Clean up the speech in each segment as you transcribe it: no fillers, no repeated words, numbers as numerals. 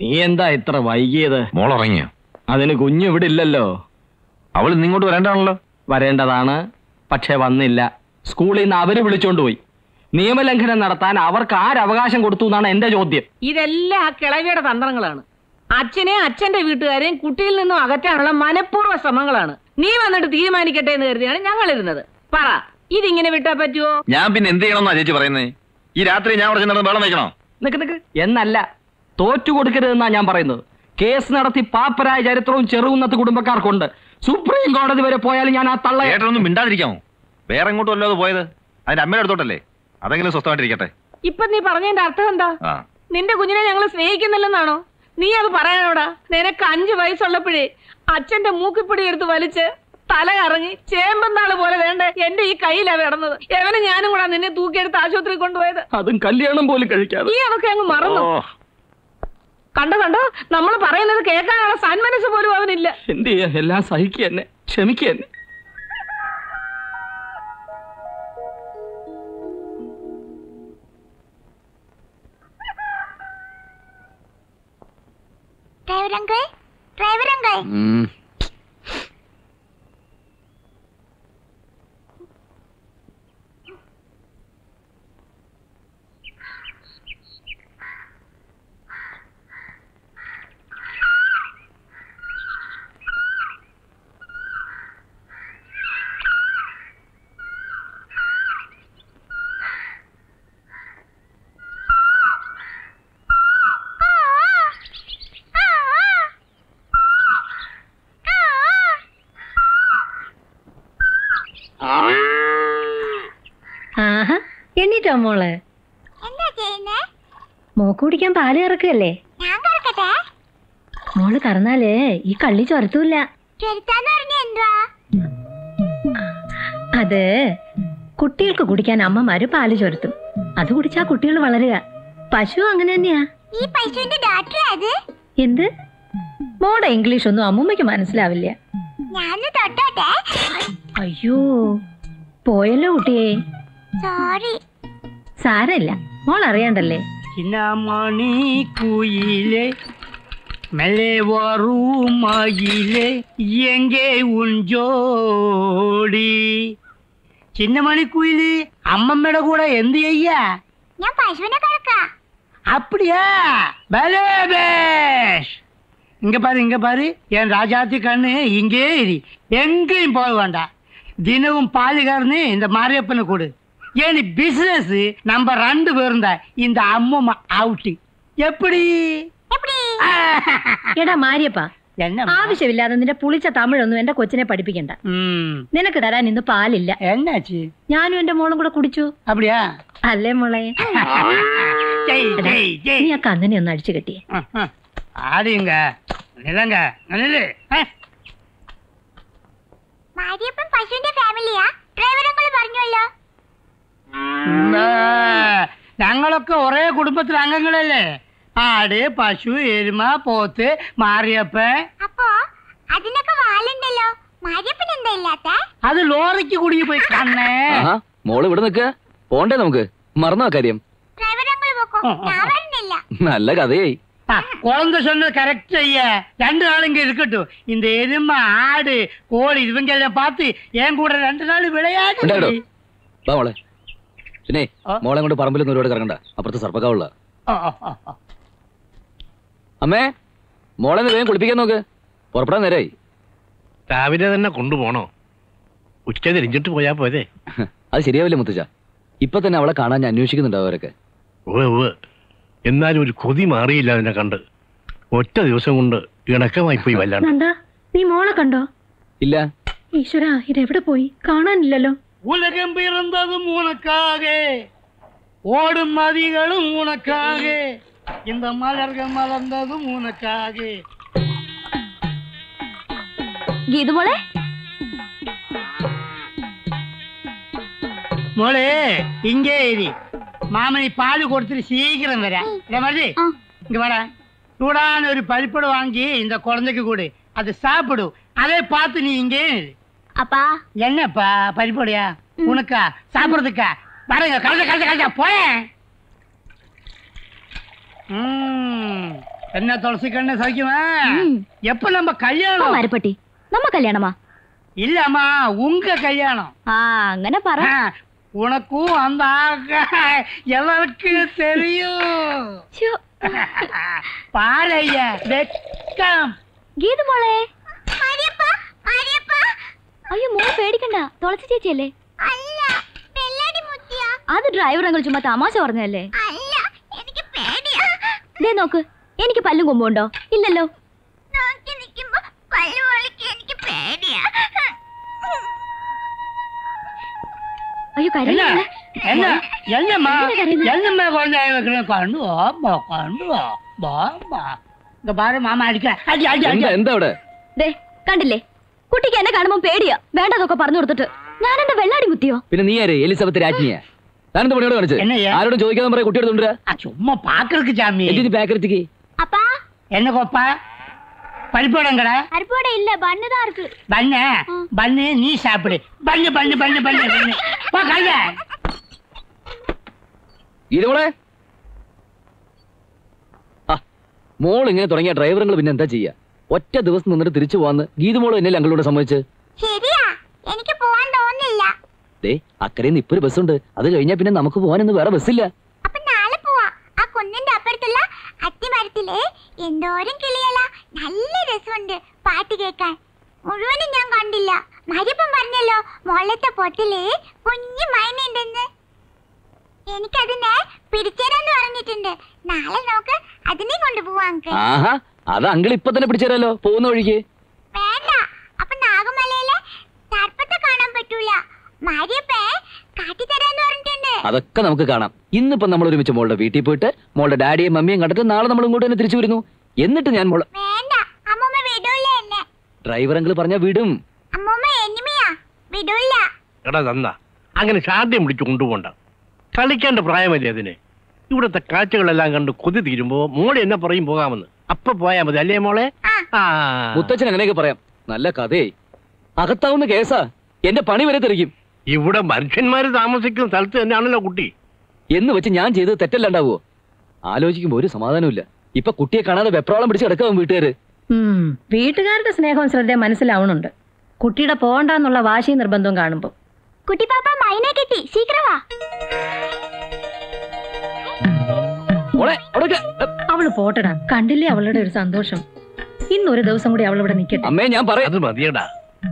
നീ എന്താ ഇത്ര വൈകിയത്? മോളുറങ്ങിയോ? അതിന് കുഞ്ഞു ഇവിടെ ഇല്ലല്ലോ. അവൾ ഇങ്ങോട്ട് വരേണ്ടതാണല്ലോ. വരേണ്ടതാണ്, പക്ഷെ വന്നില്ല. സ്കൂളിൽ നിന്ന് അവര് വിളിച്ചോണ്ട് പോയി. നിയമലംഘനം നടത്താൻ അവർക്ക് ആരവകാശം കൊടുത്തു എന്നാണ് എന്റെ ചോദ്യം. ഇതെല്ലാം ആ കിളവിയുടെ തന്ത്രങ്ങളാണ്. അച്ഛനെ അച്ഛന്റെ വീട്ടുകാരെയും കുട്ടിയിൽ നിന്നും അകറ്റാനുള്ള മനഃപൂർവ്വ ശ്രമങ്ങളാണ്. നീ വന്നിട്ട് തീരുമാനിക്കട്ടെ എന്ന് കരുതിയാണ് ഞങ്ങൾ ഇരുന്നത്. പറ, ഇതിങ്ങനെ വിട്ടാ പറ്റുമോ? ഞാൻ പിന്നെ എന്ത് ചെയ്യണമെന്നാ ചേച്ചി പറയുന്നത്? ഈ രാത്രി ഞാൻ അവിടെ ചെന്നിട്ട് വെള്ളം വയ്ക്കണോ? നിക്ക് എന്നല്ല, തോറ്റു കൊടുക്കരുതെന്നാ ഞാൻ പറയുന്നത്. കേസ് നടത്തി പാപ്പരായ ചരിത്രവും ചെറുകുന്നത്ത് കുടുംബക്കാർക്കുണ്ട്. സുപ്രീം കോടതി വരെ പോയാലും ഞാൻ ആ തള്ള ഏട്ടനൊന്നും മിണ്ടാതിരിക്കാമോ? വേറെ എങ്ങോട്ടും അല്ലാതെ പോയത് അതിന്റെ അമ്മയുടെ അടുത്തോട്ടല്ലേ? അതെങ്കിലും സ്വസ്ഥമായിട്ടിരിക്കട്ടെ. ഇപ്പൊ നീ പറഞ്ഞതിന്റെ അർത്ഥം എന്താ? നിന്റെ കുഞ്ഞിനെ ഞങ്ങൾ സ്നേഹിക്കുന്നില്ലെന്നാണോ? നീ അത് പറയാനോടാ? നിനക്ക് 5 വയസ്സുള്ളപ്പോഴേ അച്ഛന്റെ മൂക്കിപ്പൊടി എടുത്ത് വലിച്ച് തല കറങ്ങി ചേമ്പന്നാള് പോലെ വേണ്ട എന്റെ ഈ കയ്യിലാ കിടന്നത്. എവനെ ഞാനും കൂടാ നിന്നെ തൂക്കിയെടുത്ത് ആശുപത്രി കൊണ്ടുപോയത്. അതും കല്യാണം പോലും കഴിക്കാതെ. നീ അതൊക്കെ അങ്ങ് മറന്നു. കണ്ടോ നമ്മൾ പറയുന്നത് കേൾക്കാനുള്ള സന്മനസ് പോലും അവനില്ല. എന്ത് ചെയ്യാ, എല്ലാം സഹിക്കുക തന്നെ, ക്ഷമിക്കുക തന്നെ. ഡ്രൈവർ അങ്കിൾ എണ്ണീറ്റോ മോള്? മോക്ക് കുടിക്കാൻ പാല് കറക്കല്ലേ? മോള് കറന്നാലേ ഈ കള്ളി ചൊരത്തൂല്ല. അത് കുട്ടികൾക്ക് കുടിക്കാൻ അമ്മമാര് പാല് ചൊരത്തും. അത് കുടിച്ചാ കുട്ടികൾ വളരുക. പശു അങ്ങനെ തന്നെയാ. എന്ത്? മോടെ ഇംഗ്ലീഷ് ഒന്നും അമ്മൂമ്മയ്ക്ക് മനസ്സിലാവില്ല. അയ്യോ, പോയല്ലോ കുട്ടിയെ. സാരമില്ല, മോൾ അറിയാണ്ടല്ലേ. ചിന്നമണി കുയിലേ മെല്ലെ വറുമയിലേ എങ്കേ ഉൻ ജോഡി. ചിന്നമണി കുയില് അമ്മമ്മയുടെ കൂടെ എന്ത് ചെയ്യാ? ഞാൻ പശുവിനെ കറക്കാം. அப்படியா? பலே பேஷ். இங்க பாரு என் ராஜாத்தி கண்ணு இங்கே இரு, எங்கேயும் போக வேண்டாம். தினமும் பால் கறந்து இந்த மாரியப்பனை கொடு. ஏன் பிசினஸ் நம்ம 2 பேரும் தான். இந்த அம்மா அவுட்டு. எப்படி? എടാ മാരിയപ്പ, ആവശ്യമില്ലാതെ നിന്റെ പുളിച്ച തമിഴൊന്നും എന്റെ കൊച്ചിനെ പഠിപ്പിക്കണ്ട. നിനക്ക് തരാൻ ഇന്ന് പാലില്ല. എന്നാച്ച്? ഞാനും എന്റെ മോളും കൂടെ കുടിച്ചു. அப்படியா? അല്ലേ മോളെ? നീ ആ കന്നിനെ ഒന്ന് അടിച്ചു കെട്ടിയേ. ആടിയുങ്ക നിലങ്ക നല്ലേ. മാരിയപ്പൻ പശുവിന്റെ ഫാമിലിയാ? ഡ്രൈവർ അങ്കിൾ പറഞ്ഞല്ലോ. ഞങ്ങളൊക്കെ ഒരേ കുടുംബത്തിലെ അംഗങ്ങളല്ലേ? ആട്, പശു, എരുമ, പോത്ത്, മാരിയപ്പൻ. അപ്പോ അതിനൊക്കെ വാലുണ്ടല്ലോ, മാരിയപ്പൻ എന്താ ഇല്ലാത്ത? അത് ലോറിക്ക് കുടുങ്ങി പോയി കണ്ണേ. മോള് ഇവിടെ നിൽക്ക, പോണ്ടേ നമുക്ക്? മറന്നോ കാര്യം? ഡ്രൈവർ അങ്കിൾ പോക്കോ, ഞാൻ വരുന്നില്ല. നല്ല കഥയായി. குழந்தை சொன்னது கரெக்ட் ஐயா. 2 நாள் இங்க இருக்கட்டும். இந்த எருமை, ஆடு, கோழி இவங்க பார்த்து என் கூட 2 நாள் விளையாடு. മോളെ പിന്നെ മോളെ കൊണ്ട് പറമ്പിലൊന്നും ഒരുപാട് കറങ്ങണ്ട, അപ്പുറത്ത് സർപ്പക്കാവുള്ള. അമ്മേ, മോളെ വേഗം കുളിപ്പിക്കാൻ നോക്ക്, പുറപ്പെടാൻ നേരായി. രാവിലെ തന്നെ കൊണ്ടുപോണോ? ഉച്ച തിരിഞ്ഞിട്ട് പോയാ പോയതേ. അത് ശരിയാവില്ല മുത്തച്ഛ, ഇപ്പൊ തന്നെ അവളെ കാണാൻ ഞാൻ അന്വേഷിക്കുന്നുണ്ടാവും അവരൊക്കെ. എന്നാലും ഒരു കൊതി മാറിയില്ല അതിനെ കണ്ട്. ഒറ്റ ദിവസം കൊണ്ട് ഇണക്കമായി പോയി. വല്ലാണ്ട്. നീ മോളെ കണ്ടോ? ഇല്ല. ഈശ്വര, ഇതെവിടെ പോയി? കാണാനില്ലല്ലോ. உலகம் பிறந்ததும் உனக்காக, ஓடும் நதிகளும் உனக்காக, இந்த மலர்கள் மலர்ந்ததும் உனக்காக. ഗീതു മോളെ, മോളെ ഇங்கே ഇരി. മാമനി പാല് കൊടുത്തിട്ട് சீக்கிரம் വരാ. മതി, இங்க வாடா. சூடான ஒரு பருப்படு வாங்கி இந்த குழந்தைக்கு கொடு, அது சாப்பிடு. அதை பார்த்து நீ இங்கே இரு. அப்பா என்னப்பா பறிப்போடியா உனக்கா சாப்பிடுறதுக்கா? பாருங்க, கலந்த கலந்த கலந்த போய. என்ன துளசி கண்ணு சகிக்குமா? எப்ப நம்ம கல்யாணம்? മരപ്പട്ടി നമ്മ കല്യാണമാ? இல்லம்மா உங்க கல்யாணம். അങ്ങനെ പറ. உனக்கும் அந்த எல்லாருக்கும் தெரியும். பாரையா வெக்கம். ഗീതു മോളെ. അയ്യോ മോൾ പേടിക്കണ്ട, തുളസി ചേച്ചിയല്ലേ? അത് ഡ്രൈവർ അങ്ങൾ ചുമ്മാ തമാശ പറഞ്ഞല്ലേ? ദേ നോക്ക്, എനിക്ക് പല്ലും കൊമ്പുണ്ടോ? ഇല്ലല്ലോ. അയ്യോ കരയില്ല. என்னம்மா என்னம்மா குழந்தைய வைக்கிறேன்? கண்டு வாமா கண்டு வாமா. இங்க பாரு மாமா அடிக்க. அடி அடி அடி. എന്താ അവിടെ? ദേ കണ്ടില്ലേ, കുട്ടിക്ക് എന്നെ കാണുമ്പോ പേടിയാ. വേണ്ടതൊക്കെ പറഞ്ഞു കൊടുത്തിട്ട് ഞാൻ എന്റെ വെള്ളാടി മുത്തിയോ? പിന്നെ നീ ആര്? എലിസബത്ത് രാജ്ഞിയാ? ഞാനെന്താ പണിയോട് കാണിച്ചത്? ആരോടും ചോദിക്കാതെ പറയാ കുട്ടി എടുത്തോണ്ടിരാ. சும்மா பாக்குறதுக்கு சாமி. എന്തിനു பேக்கறதுக்கு? அப்பா என்ன கோப்பா? பருப்போடங்கடா? பருப்போட இல்ல, பன்னு தான் இருக்கு. பன்னு பன்னு நீ சாப்பிடு. பன்னு பன்னு பன்னு பன்னு பன்னு. போ கையா. ഇതോടെ മോൾ ഇങ്ങനെ തുടങ്ങിയ ഡ്രൈവറുകൾ പിന്നെ എന്താ ചെയ്യാ? ഒറ്റ ദിവസം നിന്നിട്ട് തിരിച്ചു പോവാന്ന് ഗീതുമോള് എന്നല്ലേ അങ്ങളോട് സമ്മതിച്ച്? ശരിയാ, എനിക്ക് പോവാൻ തോന്നില്ല. ദേ അക്കരയിൽ നിന്ന് ഇപ്പൊ ഒരു ബസ്സുണ്ട്, അത് കഴിഞ്ഞാ പിന്നെ നമുക്ക് പോകാനൊന്നും വേറെ ബസ്സില്ല. അപ്പൊ നാളെ പോവാ. ആ കുന്നിന്റെ അപ്പുറത്തുള്ള അത്തിമരത്തിലെ എന്തോരം കിളിയല, നല്ല രസമുണ്ട് പാട്ട് കേൾക്കാൻ. മുഴുവനും ഞാൻ കണ്ടില്ല. മരിപ്പം പറഞ്ഞല്ലോ മുളത്തെ പൊട്ടില് കുഞ്ഞു മൈനുണ്ടെന്ന്. എനിക്കതിനെ പിടിച്ചേരാന്ന് പറഞ്ഞിട്ടുണ്ട്. നാളെ നോക്ക് അതിനെ കൊണ്ടുപോവാ. ആഹാ, അത് അങ്കിൾ ഇപ്പൊ തന്നെ പിടിച്ചേരാലോ പോകുന്ന വഴിക്ക്. വേണ്ട, അപ്പൊ നാഗമലയിലെ സർപ്പത്തെ കാണാൻ പറ്റൂല. മാരിയപ്പേ കാട്ടിത്തരാന്ന് പറഞ്ഞിട്ടുണ്ട്. അതൊക്കെ നമുക്ക് കാണാം. ഇന്നിപ്പോ നമ്മൾ ഒരുമിച്ച് മോളുടെ വീട്ടിൽ പോയിട്ട് മോളുടെ ഡാഡിയും മമ്മിയും കണ്ടിട്ട് നാളെ നമ്മൾ ഇങ്ങോട്ട് തന്നെ തിരിച്ചു വരുന്നു. എന്നിട്ട് ഞാൻ മോളെ വേണ്ട, അമ്മൂമ്മ വിടൂല എന്നെ. ഡ്രൈവർ അങ്കിൾ പറഞ്ഞാ വിടും. അമ്മൂമ്മ എനിമിയാ, വിടൂല. എടാ തന്ന അങ്ങനെ ശാഠ്യം പിടിച്ചു കൊണ്ടുപോണ്ട. കളിക്കേണ്ട പ്രായമല്ലേ അതിന്. ഇവിടുത്തെ കാഴ്ചകളെല്ലാം കണ്ട് കൊതി തീരുമ്പോ മോളെ എന്നെ പറയും പോകാമെന്ന്. അപ്പൊ പോയാ മതി അല്ലേ മോളെ? മുത്തച്ഛൻ അങ്ങനെയൊക്കെ പറയാം. നല്ല കഥയെ അകത്താവുന്ന കേസാ. എന്റെ പണി വരെ തെറിക്കും. ഇവിടെ മനുഷ്യന്മാര് താമസിക്കുന്ന സ്ഥലത്ത് തന്നെയാണല്ലോ കുട്ടി. എന്ന് വെച്ച് ഞാൻ ചെയ്തത് തെറ്റല്ലാണ്ടാവോ? ആലോചിക്കുമ്പോ ഒരു സമാധാനമില്ല. ഇപ്പൊ കുട്ടിയെ കാണാതെ വെപ്രാളം പിടിച്ച് കിടക്കാവും വീട്ടുകാര്. വീട്ടുകാരുടെ സ്നേഹവും ശ്രദ്ധ മനസ്സിലാവണുണ്ട്. കുട്ടിയുടെ പോകണ്ടെന്നുള്ള വാശി നിർബന്ധവും കാണുമ്പോ. കുട്ടി പാപ്പ മൈനെ കിട്ടി, ശീഘ്രവാ. അവള് പോട്ടടാ, കണ്ടില്ലേ അവളുടെ ഒരു സന്തോഷം. ഇന്നൊരു ദിവസം കൂടി അവളിവിടെ നിൽക്കട്ടെ. അമ്മേ ഞാൻ പറയാം. അത് മതിയടാ.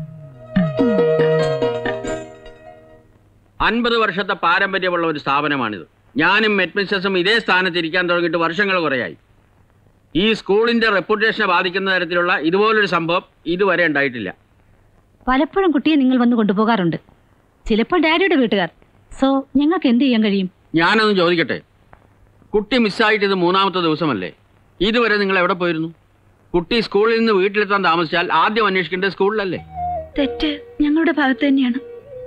50 വർഷത്തെ പാരമ്പര്യമുള്ള ഒരു സ്ഥാപനമാണിത്. ഞാനും മെഡ്മിസ്റ്റേഴ്സും ഇതേ സ്ഥാനത്ത് ഇരിക്കാൻ തുടങ്ങിയിട്ട് വർഷങ്ങൾ കുറയായി. ഈ സ്കൂളിന്റെ റെപ്യൂട്ടേഷനെ ബാധിക്കുന്ന തരത്തിലുള്ള ഇതുപോലൊരു സംഭവം ഇതുവരെ ഉണ്ടായിട്ടില്ല. പലപ്പോഴും കുട്ടിയെ നിങ്ങൾ വന്ന് കൊണ്ടുപോകാറുണ്ട്, ചിലപ്പോൾ ഡാഡിയുടെ വീട്ടുകാർ. സോ ഞങ്ങൾക്ക് എന്ത് ചെയ്യാൻ കഴിയും? ഞാനൊന്ന് ചോദിക്കട്ടെ, കുട്ടി മിസ്സായിട്ട് ഇത് 3ാമത്തെ ദിവസമല്ലേ? ഇതുവരെ നിങ്ങൾ എവിടെ പോയിരുന്നു? കുട്ടി സ്കൂളിൽ നിന്ന് വീട്ടിലെത്താൻ താമസിച്ചാൽ ആദ്യം അന്വേഷിക്കേണ്ടത് സ്കൂളിലല്ലേ? തെറ്റ് ഞങ്ങളുടെ ഭാഗത്ത് തന്നെയാണ്.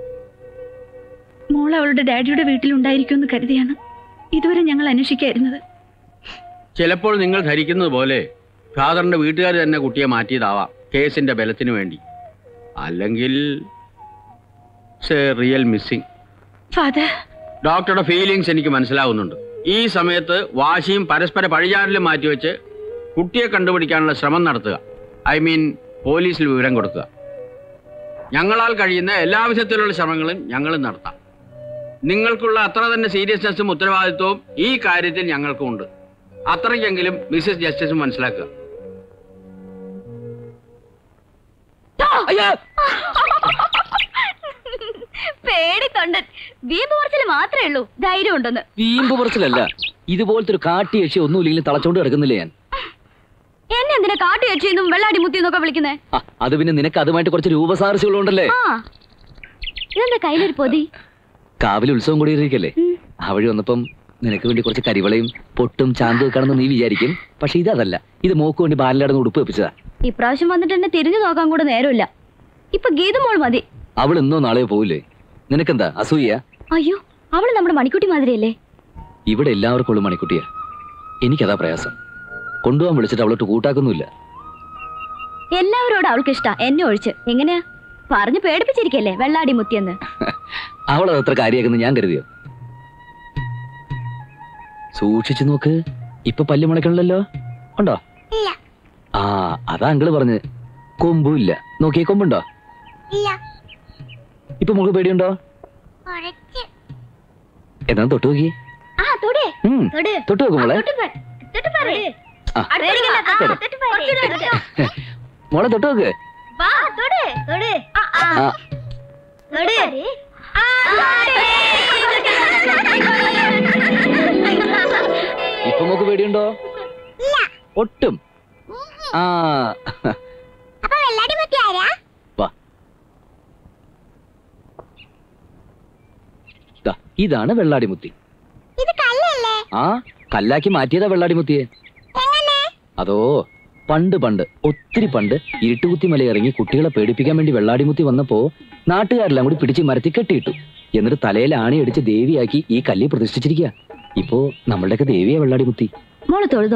മോൾ അവളുടെ ഡാഡിയുടെ വീട്ടിലുണ്ടായിരിക്കുമെന്ന് കരുതിയാണ് ഇതുവരെ ഞങ്ങൾ അന്വേഷിക്കായിരുന്നത്. ചിലപ്പോൾ നിങ്ങൾ ധരിക്കുന്നത് പോലെ ഫാദറിന്റെ വീട്ടുകാർ തന്നെ കുട്ടിയെ മാറ്റിയതാവാം കേസിന്റെ ബലത്തിന് വേണ്ടി. അല്ലെങ്കിൽ റിയൽ മിസ്സിംഗ്. ഫാദർ, ഡോക്ടറുടെ ഫീലിങ്സ് എനിക്ക് മനസ്സിലാവുന്നുണ്ട്. ഈ സമയത്ത് വാശിയും പരസ്പര പഴിചാരലും മാറ്റിവെച്ച് കുട്ടിയെ കണ്ടുപിടിക്കാനുള്ള ശ്രമം നടത്തുക. ഐ മീൻ പോലീസിൽ വിവരം കൊടുക്കുക. ഞങ്ങളാൽ കഴിയുന്ന എല്ലാ വിധത്തിലുള്ള ശ്രമങ്ങളും ഞങ്ങളും നടത്താം. നിങ്ങൾക്കുള്ള അത്ര തന്നെ സീരിയസ്നെസ്സും ഉത്തരവാദിത്വവും ഈ കാര്യത്തിൽ ഞങ്ങൾക്കും ഉണ്ട്. അത്രയ്ക്കെങ്കിലും മിസ്സസ് ജസ്റ്റിസും മനസ്സിലാക്കുക. പേടി തൊണ്ടൻ. വീമ്പ് പറച്ചിൽ മാത്രമേ ഉള്ളൂ, ധൈര്യം ഉണ്ടെന്ന്. വീമ്പ് പറച്ചിലല്ല, ഇതുപോലത്തെ ഒരു കാട്ടി യക്ഷി ഒന്നുമില്ലെങ്കിൽ തളച്ചോണ്ട് കിടക്കുന്നില്ലേ ഞാൻ. എന്നെ എന്തിനാ കാട്ടി യക്ഷിന്നും വെള്ളാടി മുത്തിന്നൊക്കെ വിളിക്കുന്നേ? അത് പിന്നെ നിനക്ക് അതുമായിട്ട് കുറച്ച് രൂപസാദൃശ്യങ്ങളുണ്ടല്ലേ. ഇതെന്താ കയ്യിലൊരു പൊതി? കാവിൽ ഉത്സവം കൂടിയിരിക്കല്ലേ, ആ വഴി വന്നപ്പം നിനക്ക് വേണ്ടി കുറച്ച് കരിവളയും പൊട്ടും ചാന്തും വെക്കാണെന്ന് നീ വിചാരിക്കും. പക്ഷെ ഇതല്ല, ഇത് മോക്ക് വേണ്ടി ബാലയുടെ ഉടുപ്പ് വെപ്പിച്ചതാ. ഇപ്രാവശ്യം വന്നിട്ട് എന്നെ തിരിഞ്ഞു നോക്കാൻ കൂടെ നേരമില്ല. ഇപ്പൊ ഗീതമോൾ മതി. അവൾ ഇന്നോ നാളെയോ പോവില്ലേ? നിനക്കെന്താ അസൂയ? അയ്യോ, അവള് നമ്മുടെ മണിക്കുട്ടി മാതിരിയല്ലേ. ഇവിടെ എല്ലാവർക്കും ഉള്ളു മണിക്കുട്ടിയാ. എനിക്കതാ പ്രയാസം. കൊണ്ടുപോകാൻ വിളിച്ചിട്ട് അവളോട്ട് കൂട്ടാക്കൊന്നുമില്ല. എല്ലാവരോടും അവൾക്ക് ഇഷ്ടാ, എന്നെ ഒഴിച്ച്. എങ്ങനെയാ പറഞ്ഞു പേടിപ്പിച്ചിരിക്കല്ലേ വെള്ളാടി മുത്തിയെന്ന്? അവളത് അത്ര കാര്യമാക്കുന്നു ഞാൻ കരുതിയോ? സൂക്ഷിച്ചു നോക്ക്, ഇപ്പൊ പല്ല് മുളയ്ക്കണല്ലോ. ഉണ്ടോ? ആ അതാ അങ്കിള് പറഞ്ഞ് കൊമ്പും ഇല്ല. നോക്കിയേ, കൊമ്പുണ്ടോ? ഇപ്പൊ മോൾക്ക് പേടിയുണ്ടോ? എന്നാ തൊട്ട് നോക്കി. തൊട്ട് നോക്കും മോളെ. മോളെ തൊട്ട് നോക്ക്. ഇപ്പൊ മോക്ക് പേടിയുണ്ടോ? ഒട്ടും. ആ ഇതാണ് വെള്ളാടിമുത്തി. ആ കല്ലാക്കി മാറ്റിയതാ വെള്ളാടിമുത്തിയെ. അതോ പണ്ട് ഒത്തിരി പണ്ട് ഇരുട്ടുകുത്തി മല ഇറങ്ങി കുട്ടികളെ പേടിപ്പിക്കാൻ വേണ്ടി വെള്ളാടിമുത്തി വന്നപ്പോ നാട്ടുകാരെല്ലാം കൂടി പിടിച്ച് മരത്തിൽ കെട്ടിയിട്ടു. എന്നിട്ട് തലയിൽ ആണിയടിച്ച് ദേവിയാക്കി ഈ കല്ലി പ്രതിഷ്ഠിച്ചിരിക്കുക. ഇപ്പോ നമ്മളുടെയൊക്കെ ദേവിയാ വെള്ളാടിമുത്തി. മോള് തൊഴുതോ.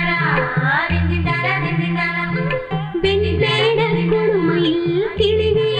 കൊടുമയിൽ കിളിവേ